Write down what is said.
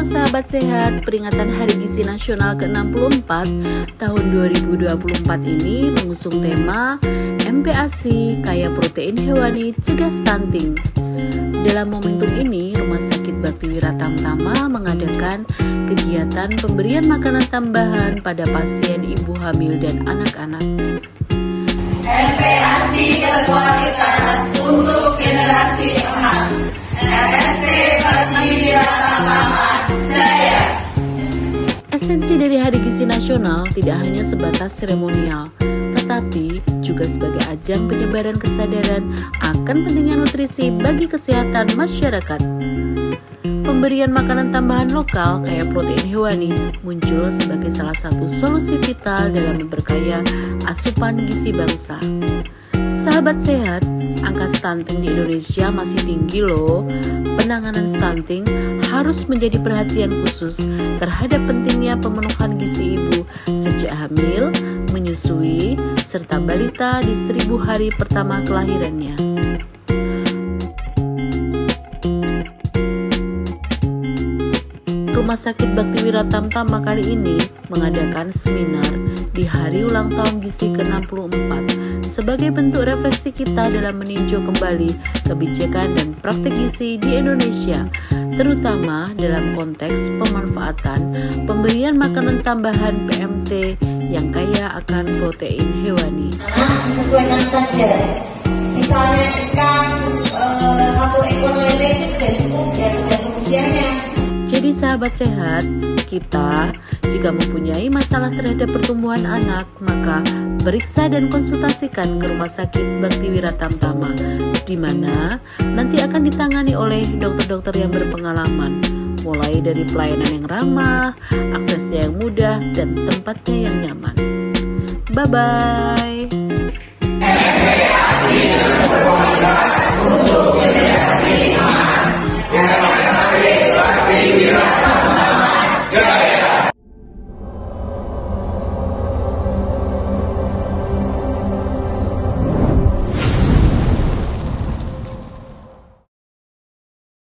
sahabat sehat, peringatan Hari Gizi Nasional ke-64 tahun 2024 ini mengusung tema MPASI Kaya Protein Hewani Cegah Stunting. Dalam momentum ini, Rumah Sakit Baktiwira Tamtama mengadakan kegiatan pemberian makanan tambahan pada pasien ibu hamil dan anak-anak. MPASI berkualitas untuk generasi emas. RSP Baktiwira Tamtama Jaya. Esensi dari Hari Gizi Nasional tidak hanya sebatas seremonial, tetapi juga sebagai ajang penyebaran kesadaran akan pentingnya nutrisi bagi kesehatan masyarakat. Pemberian makanan tambahan lokal kaya protein hewani muncul sebagai salah satu solusi vital dalam memperkaya asupan gizi bangsa. Sahabat sehat, angka stunting di Indonesia masih tinggi loh. Penanganan stunting harus menjadi perhatian khusus terhadap pentingnya pemenuhan gizi ibu sejak hamil, menyusui, serta balita di 1000 hari pertama kelahirannya. Rumah Sakit Baktiwira Tamtama kali ini mengadakan seminar di hari ulang tahun gizi ke-64 sebagai bentuk refleksi kita dalam meninjau kembali kebijakan dan praktik gizi di Indonesia, terutama dalam konteks pemanfaatan pemberian makanan tambahan PMT yang kaya akan protein hewani. Disesuaikan saja. Misalnya ikan 1 ekor lele itu sudah cukup ya tergantung usianya. Jadi sahabat sehat, kita jika mempunyai masalah terhadap pertumbuhan anak, maka periksa dan konsultasikan ke Rumah Sakit Baktiwira Tamtama, di mana nanti akan ditangani oleh dokter-dokter yang berpengalaman, mulai dari pelayanan yang ramah, aksesnya yang mudah, dan tempatnya yang nyaman. Bye-bye.